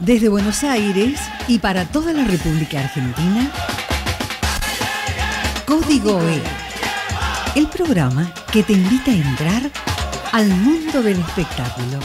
Desde Buenos Aires y para toda la República Argentina, Código E, el programa que te invita a entrar al mundo del espectáculo.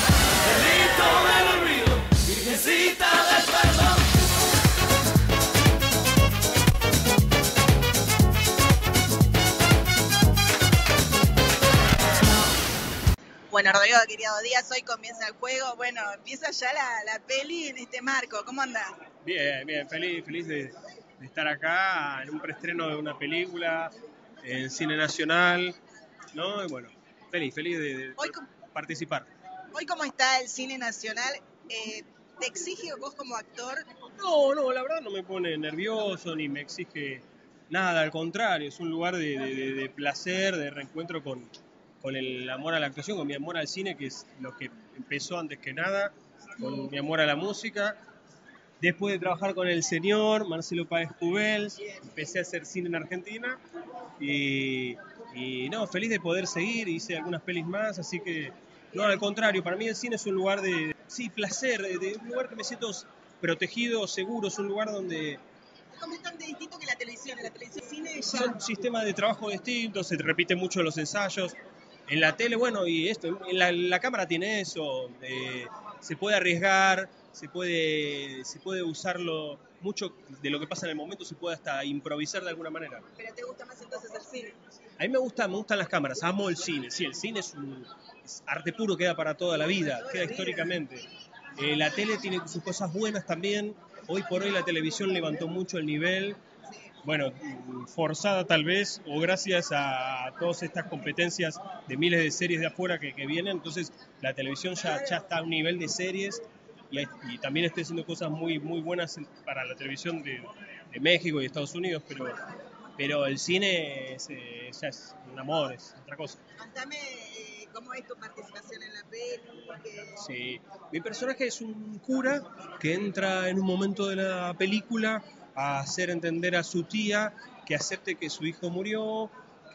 Bueno, Rodrigo, querido Díaz, hoy comienza el juego. Bueno, empieza ya la peli en este marco. ¿Cómo andás? Bien, feliz de estar acá en un preestreno de una película en Cine Nacional, ¿no? Y bueno, feliz de participar. Hoy, ¿cómo está el Cine Nacional? ¿Te exige vos como actor? No, la verdad no me pone nervioso ni me exige nada, al contrario, es un lugar de placer, de reencuentro con el amor a la actuación, con mi amor al cine, que es lo que empezó antes que nada, con mi amor a la música. Después de trabajar con el señor Marcelo Páez Cubels, empecé a hacer cine en Argentina y no, feliz de poder seguir, hice algunas pelis más, así que no, al contrario, para mí el cine es un lugar de placer, de un lugar que me siento protegido, seguro, es un lugar donde... Es completamente distinto que la televisión. En la televisión, cine ya... Son sistemas de trabajo distintos, se repiten mucho los ensayos. En la tele, bueno, y esto, en la cámara tiene eso, se puede arriesgar, se puede usarlo, mucho de lo que pasa en el momento se puede hasta improvisar de alguna manera. ¿Pero te gusta más entonces el cine? A mí me gustan las cámaras, amo el cine, sí, el cine es arte puro, queda para toda la vida, queda históricamente. La tele tiene sus cosas buenas también, hoy por hoy la televisión levantó mucho el nivel, bueno, forzada tal vez, o gracias a todas estas competencias de miles de series de afuera que vienen, entonces la televisión ya está a un nivel de series y también está haciendo cosas muy buenas para la televisión de México y Estados Unidos, pero el cine ya es un amor, es otra cosa. Contame cómo es tu participación en la peli. Sí, mi personaje es un cura que entra en un momento de la película a hacer entender a su tía que acepte que su hijo murió,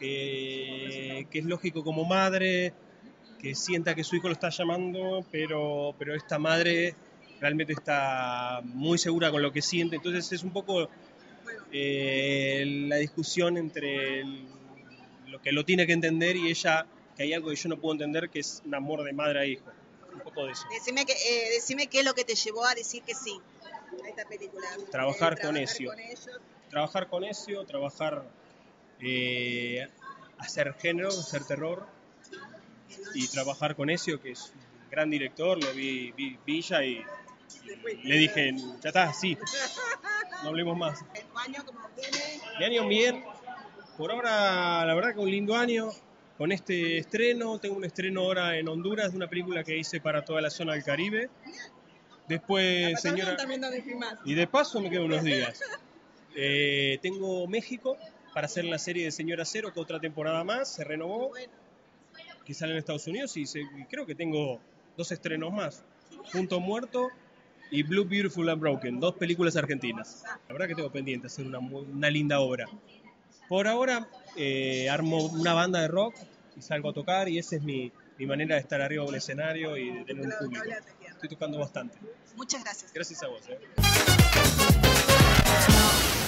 que es lógico como madre, que sienta que su hijo lo está llamando, pero esta madre realmente está muy segura con lo que siente. Entonces es un poco la discusión entre lo que lo tiene que entender y ella, que hay algo que yo no puedo entender, que es un amor de madre a hijo. Un poco de eso. Decime qué es lo que te llevó a decir que sí a esta película. Trabajar con Ezio, hacer género, hacer terror y trabajar con Ezio, que es un gran director. Lo vi Villa y le dije, ya está, sí, no hablemos más. ¿Tu año cómo viene? Mi año bien, por ahora la verdad que un lindo año. Con este estreno, tengo un estreno ahora en Honduras de una película que hice para toda la zona del Caribe. Después, señora, y de paso me quedo unos días. Tengo México para hacer la serie de Señora Cero, que otra temporada más, se renovó, que sale en Estados Unidos y creo que tengo 2 estrenos más. Punto Muerto y Blue, Beautiful and Broken, 2 películas argentinas. La verdad que tengo pendiente hacer una linda obra. Por ahora armo una banda de rock y salgo a tocar y esa es mi manera de estar arriba de un escenario y de tener un público. Estoy tocando bastante. Muchas gracias. Gracias a vos.